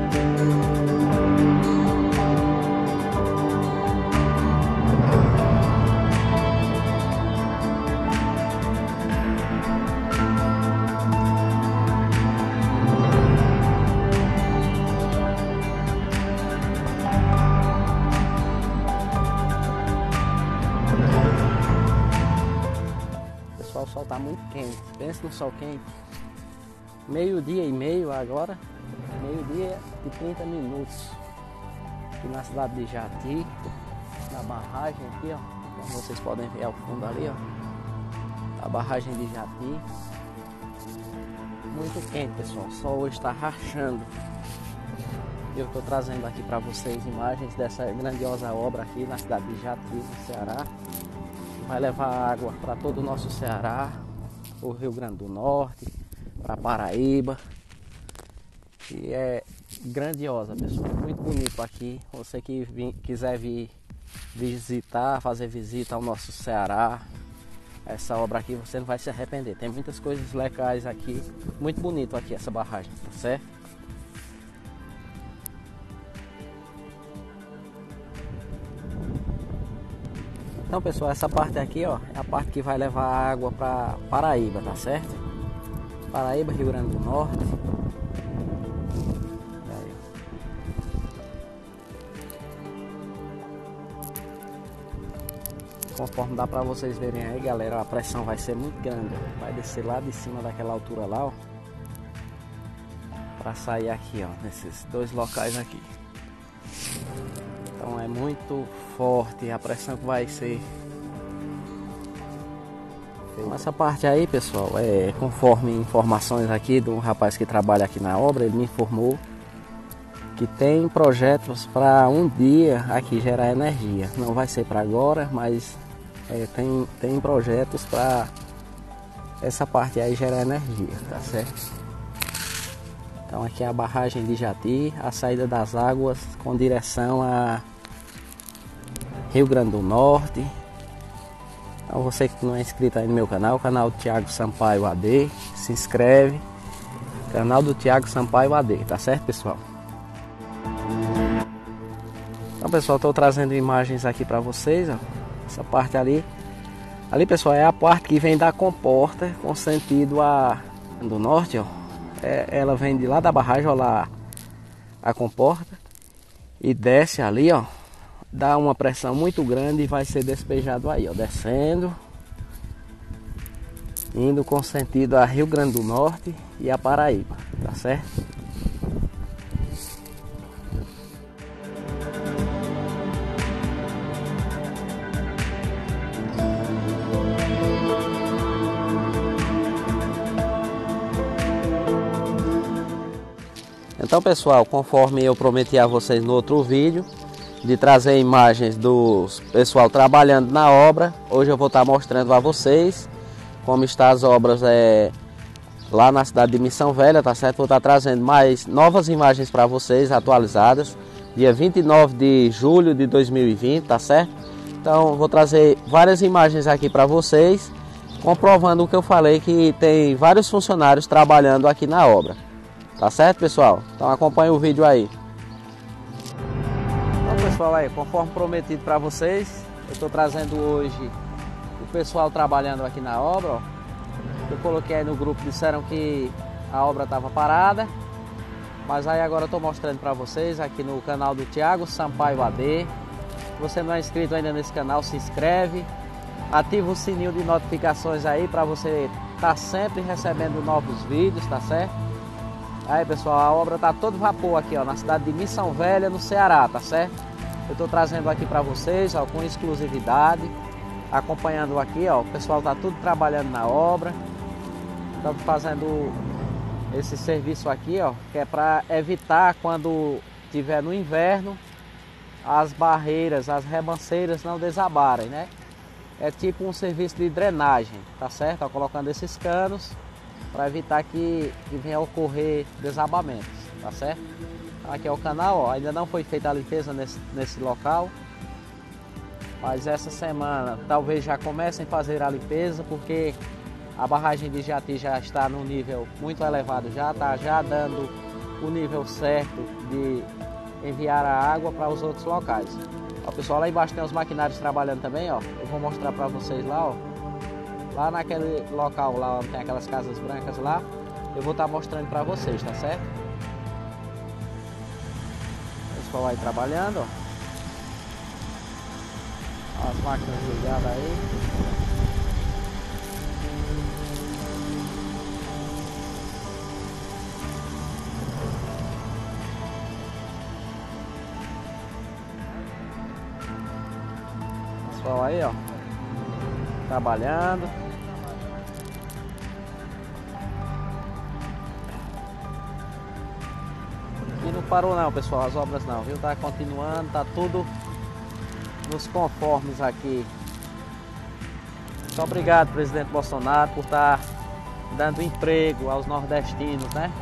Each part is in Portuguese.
O sol está muito quente, pensa no sol quente. Meio-dia e meio agora, meio-dia e 30 minutos. Aqui na cidade de Jati, na barragem aqui, ó. Como vocês podem ver ao fundo ali, ó. A barragem de Jati. Muito quente, pessoal. O sol hoje está rachando. Eu estou trazendo aqui para vocês imagens dessa grandiosa obra aqui na cidade de Jati, no Ceará. Vai levar água para todo o nosso Ceará, o Rio Grande do Norte, para Paraíba. E é grandiosa, pessoal. Muito bonito aqui. Você que quiser vir visitar, fazer visita ao nosso Ceará, essa obra aqui você não vai se arrepender. Tem muitas coisas legais aqui. Muito bonito aqui essa barragem, tá certo? Então, pessoal, essa parte aqui, ó, é a parte que vai levar água para Paraíba, tá certo? Paraíba, Rio Grande do Norte. Aí. Conforme dá para vocês verem aí, galera, a pressão vai ser muito grande. Vai descer lá de cima daquela altura lá, ó, para sair aqui, ó, nesses dois locais aqui. Então é muito forte a pressão que vai ser. Essa parte aí, pessoal, conforme informações aqui do rapaz que trabalha aqui na obra, ele me informou que tem projetos para um dia aqui gerar energia. Não vai ser para agora, mas tem projetos para essa parte aí gerar energia, tá certo? Então aqui é a barragem de Jati, a saída das águas com direção a Rio Grande do Norte. Então você que não é inscrito aí no meu canal, o canal do Thiago Sampaio AD, se inscreve. Canal do Thiago Sampaio AD, tá certo, pessoal? Então, pessoal, estou trazendo imagens aqui para vocês, ó. Essa parte ali. Ali, pessoal, é a parte que vem da comporta com sentido do norte, ó. Ela vem de lá da barragem, ó, lá a comporta, e desce ali, ó, dá uma pressão muito grande e vai ser despejado aí, ó, descendo, indo com sentido a Rio Grande do Norte e a Paraíba, tá certo? Então, pessoal, conforme eu prometi a vocês no outro vídeo, de trazer imagens do pessoal trabalhando na obra, hoje eu vou estar mostrando a vocês como estão as obras lá na cidade de Missão Velha, tá certo? Vou estar trazendo mais novas imagens para vocês, atualizadas, dia 29 de julho de 2020, tá certo? Então, vou trazer várias imagens aqui para vocês, comprovando o que eu falei, que tem vários funcionários trabalhando aqui na obra. Tá certo, pessoal? Então acompanha o vídeo aí. Então, pessoal, aí, conforme prometido para vocês, eu estou trazendo hoje o pessoal trabalhando aqui na obra, ó. Eu coloquei aí no grupo, disseram que a obra estava parada, mas aí agora eu estou mostrando para vocês aqui no canal do Thiago Sampaio AD. Se você não é inscrito ainda nesse canal, se inscreve, ativa o sininho de notificações aí para você estar sempre recebendo novos vídeos, tá certo? Aí, pessoal, a obra tá todo vapor aqui, ó, na cidade de Missão Velha, no Ceará, tá certo? Eu tô trazendo aqui para vocês, ó, com exclusividade, acompanhando aqui, ó, o pessoal tá tudo trabalhando na obra. Estamos fazendo esse serviço aqui, ó, que é para evitar, quando tiver no inverno, as barreiras, as rebanceiras não desabarem, né? É tipo um serviço de drenagem, tá certo? Ó, colocando esses canos para evitar que venha a ocorrer desabamentos, tá certo? Então, aqui é o canal, ó, ainda não foi feita a limpeza nesse local, mas essa semana talvez já comecem a fazer a limpeza, porque a barragem de Jati já está num nível muito elevado, já está já dando o nível certo de enviar a água para os outros locais. Ó, pessoal, lá embaixo tem os maquinários trabalhando também, ó. Eu vou mostrar para vocês lá, ó. Lá naquele local lá onde tem aquelas casas brancas lá, eu vou estar mostrando para vocês, tá certo? O pessoal aí trabalhando, ó. As máquinas ligadas aí. Pessoal aí, ó, trabalhando. E não parou não, pessoal, as obras não, viu? Tá continuando, tá tudo nos conformes aqui. Muito obrigado, presidente Bolsonaro, por estar dando emprego aos nordestinos, né?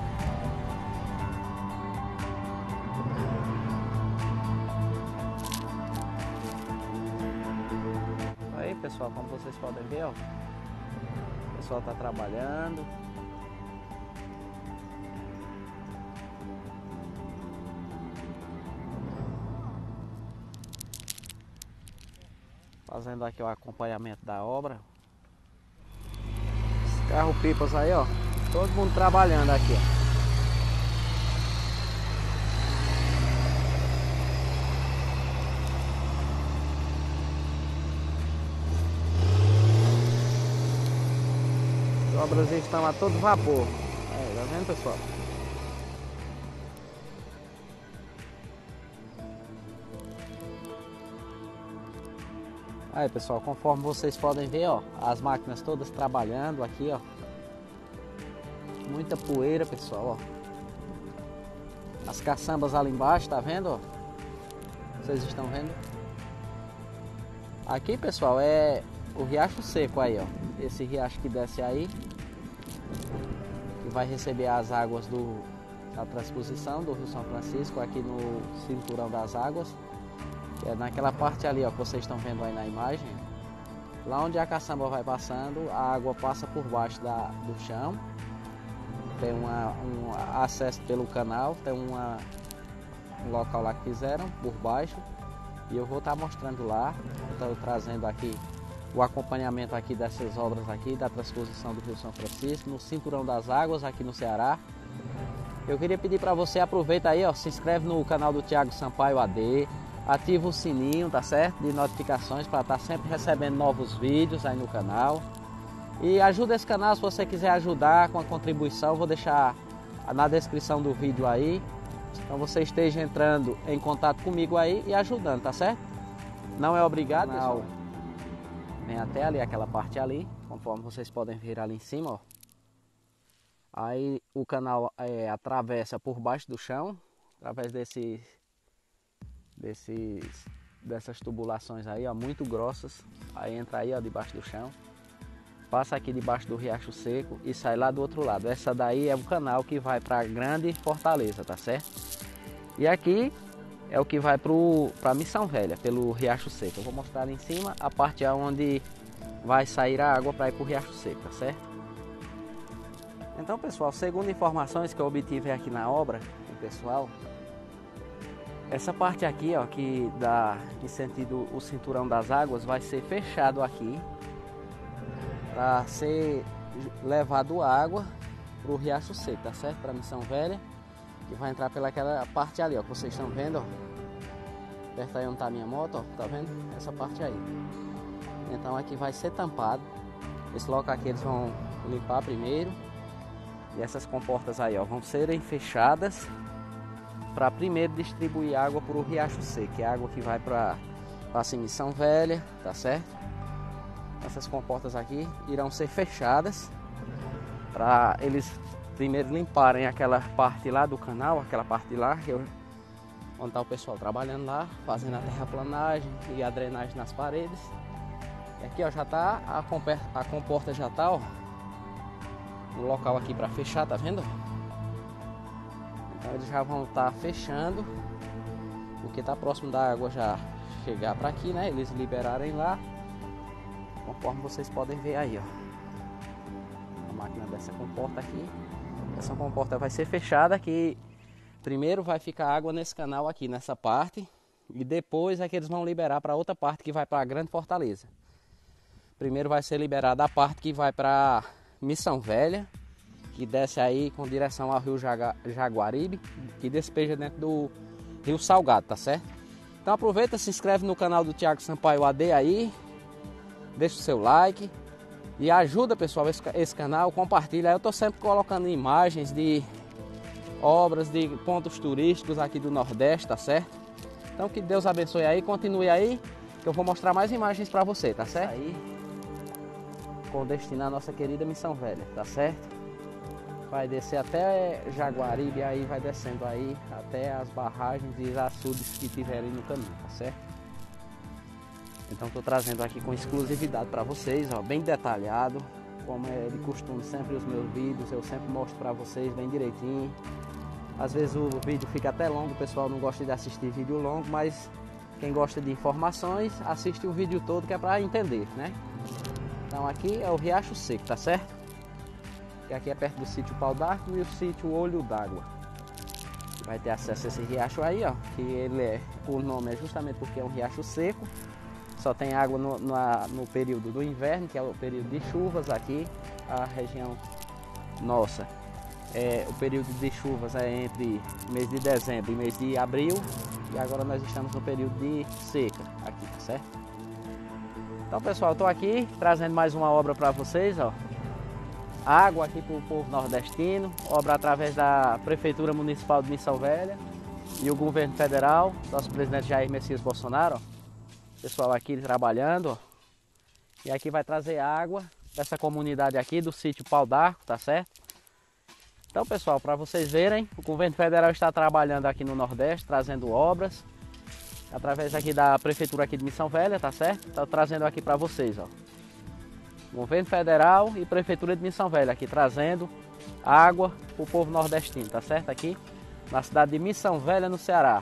Aí, pessoal, como vocês podem ver, ó, o pessoal tá trabalhando. Fazendo aqui o acompanhamento da obra. Os carro-pipas aí, ó. Todo mundo trabalhando aqui, ó. As obras estão a todo vapor. Aí, tá vendo, pessoal? Aí, pessoal, conforme vocês podem ver, ó, as máquinas todas trabalhando aqui, ó. Muita poeira, pessoal, ó. As caçambas ali embaixo, tá vendo, ó? Vocês estão vendo? Aqui, pessoal, é o Riacho Seco aí, ó. Esse riacho que desce aí, que vai receber as águas da transposição do Rio São Francisco aqui no Cinturão das Águas. É naquela parte ali, ó, que vocês estão vendo aí na imagem. Lá onde a caçamba vai passando, a água passa por baixo do chão. Tem um acesso pelo canal, tem um local lá que fizeram por baixo. E eu vou estar mostrando lá, estou trazendo aqui o acompanhamento aqui dessas obras aqui, da transposição do Rio São Francisco, no Cinturão das Águas, aqui no Ceará. Eu queria pedir para você, aproveita aí, ó, se inscreve no canal do Thiago Sampaio AD. Ativa o sininho, tá certo? De notificações para estar sempre recebendo novos vídeos aí no canal. E ajuda esse canal se você quiser ajudar com a contribuição. Vou deixar na descrição do vídeo aí. Então você esteja entrando em contato comigo aí e ajudando, tá certo? Não é obrigado, pessoal. Vem até ali, aquela parte ali, conforme vocês podem ver ali em cima, ó. Aí o canal atravessa por baixo do chão, através dessas tubulações aí, ó, muito grossas. Aí entra aí, ó, debaixo do chão, passa aqui debaixo do Riacho Seco e sai lá do outro lado. Essa daí é o canal que vai para Grande Fortaleza, tá certo? E aqui é o que vai para Missão Velha, pelo Riacho Seco. Eu vou mostrar ali em cima a parte onde vai sair a água para ir para o Riacho Seco, tá certo? Então, pessoal, segundo informações que eu obtive aqui na obra, o pessoal, essa parte aqui, ó, que dá em sentido o Cinturão das Águas, vai ser fechado aqui para ser levado água para o Riacho Seco, tá certo? Para Missão Velha, que vai entrar pelaquela parte ali, ó, que vocês estão vendo, ó. Perto aí onde tá a minha moto, ó, tá vendo? Essa parte aí. Então aqui vai ser tampado. Esse local aqui eles vão limpar primeiro. E essas comportas aí, ó, vão serem fechadas para primeiro distribuir água para o Riacho Seco, que é a água que vai para Missão Velha, tá certo? Essas comportas aqui irão ser fechadas para eles primeiro limparem aquela parte lá do canal, aquela parte de lá, onde está o pessoal trabalhando lá, fazendo a terraplanagem e a drenagem nas paredes. E aqui, ó, já tá a comporta já tá, ó, no local aqui para fechar, tá vendo? Então eles já vão estar fechando, porque tá próximo da água já chegar para aqui, né? Eles liberarem lá, conforme vocês podem ver aí, ó. A máquina dessa comporta aqui. Essa comporta vai ser fechada, que Primeiro vai ficar água nesse canal aqui, nessa parte. E depois é que eles vão liberar para outra parte que vai para a Grande Fortaleza. Primeiro vai ser liberada a parte que vai para Missão Velha, que desce aí com direção ao Rio Jaguaribe, que despeja dentro do Rio Salgado, tá certo? Então aproveita, se inscreve no canal do Thiago Sampaio AD aí, deixa o seu like e ajuda, pessoal, esse canal, compartilha. Eu tô sempre colocando imagens de obras, de pontos turísticos aqui do Nordeste, tá certo? Então que Deus abençoe aí, continue aí, que eu vou mostrar mais imagens para você, tá certo? Aí, com destino à nossa querida Missão Velha, tá certo? Vai descer até Jaguaribe, aí vai descendo aí até as barragens e açudes que tiverem no caminho, tá certo? Então estou trazendo aqui com exclusividade para vocês, ó, bem detalhado, como é de costume sempre os meus vídeos, eu sempre mostro para vocês bem direitinho. Às vezes o vídeo fica até longo, o pessoal não gosta de assistir vídeo longo, mas quem gosta de informações, assiste o vídeo todo que é para entender, né? Então aqui é o Riacho Seco, tá certo? Que aqui é perto do sítio Pau d'Arco e o sítio Olho d'Água. Vai ter acesso a esse riacho aí, ó, que o nome é justamente porque é um riacho seco. Só tem água no período do inverno, que é o período de chuvas aqui. A região nossa, o período de chuvas é entre mês de dezembro e mês de abril. E agora nós estamos no período de seca aqui, tá certo? Então, pessoal, eu estou aqui trazendo mais uma obra para vocês, ó. Água aqui para o povo nordestino, obra através da Prefeitura Municipal de Missão Velha e o Governo Federal, nosso presidente Jair Messias Bolsonaro, ó. Pessoal aqui trabalhando, ó. E aqui vai trazer água dessa comunidade aqui do sítio Pau d'Arco, tá certo? Então, pessoal, para vocês verem, o Governo Federal está trabalhando aqui no Nordeste, trazendo obras através aqui da Prefeitura aqui de Missão Velha, tá certo? Estou trazendo aqui para vocês, ó. Governo Federal e Prefeitura de Missão Velha aqui trazendo água para o povo nordestino, tá certo? Aqui na cidade de Missão Velha, no Ceará.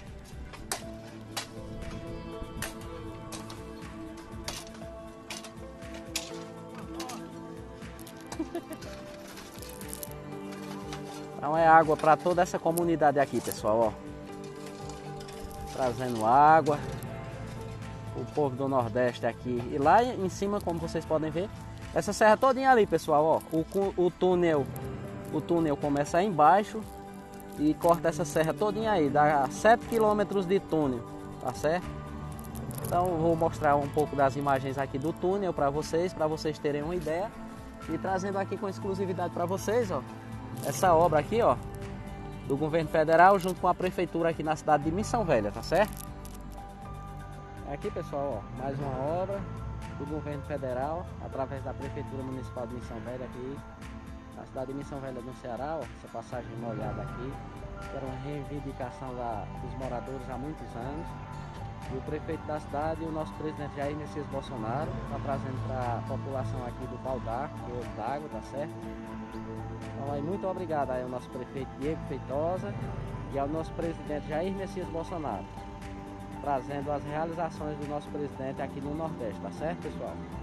Então é água para toda essa comunidade aqui, pessoal, ó. Trazendo água, o povo do Nordeste aqui. E lá em cima, como vocês podem ver, essa serra todinha ali, pessoal, ó. O túnel começa aí embaixo e corta essa serra todinha aí. Dá 7 quilômetros de túnel, tá certo? Então eu vou mostrar um pouco das imagens aqui do túnel para vocês terem uma ideia. E trazendo aqui com exclusividade para vocês, ó, essa obra aqui, ó, do Governo Federal junto com a Prefeitura aqui na cidade de Missão Velha, tá certo? Aqui, pessoal, ó, mais uma obra do Governo Federal através da Prefeitura Municipal de Missão Velha aqui na cidade de Missão Velha, no Ceará, ó, essa passagem molhada aqui, que era uma reivindicação dos moradores há muitos anos. E o prefeito da cidade e o nosso presidente Jair Messias Bolsonaro está trazendo para a população aqui do Pau d'Arco, do Olho d'Água, tá certo? Então, aí, muito obrigado aí ao nosso prefeito Diego Feitosa e ao nosso presidente Jair Messias Bolsonaro, trazendo as realizações do nosso presidente aqui no Nordeste, tá certo, pessoal?